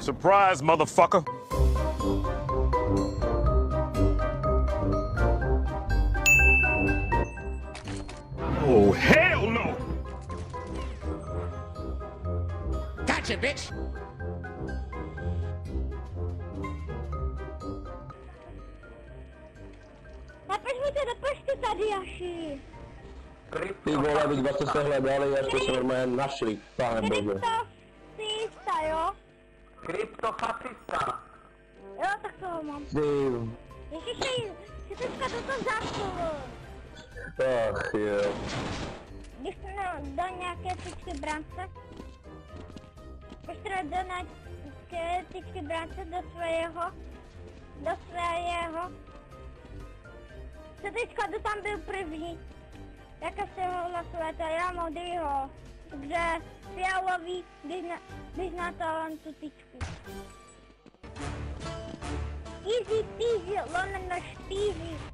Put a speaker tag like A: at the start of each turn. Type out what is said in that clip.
A: Surprise, motherfucker. Oh, hell no!
B: Gotcha, bitch!
C: Napiš ty tady, Jaši.
D: Ty vole, vy jste se hledali, jak jste se normálně našli, pane bože.
C: Kryptofasista, jo?
D: Kryptofasista.
C: Jo, tak toho mám.
D: Ty...
C: Ježiši, si teďka toto zastavil.
D: Ach jo.
C: Když to do nějaké tyčky brance, poštra do nějaké tyčky brance do svého, Srdečka, kdo tam byl první? Jaká se ho hlasujete? Já modrýho. Takže fialový, když na to tu tyčku. Easy peasy, lomeno špízy.